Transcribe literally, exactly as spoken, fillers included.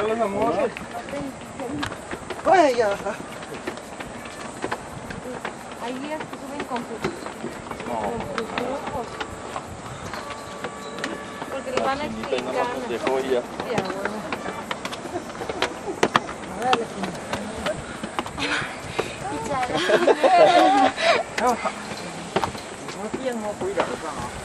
los famosos. Ay, ya. Hay días que suben con sus grupos. Porque les van a explicar. Sí, bueno. No, no tiene no cuidado,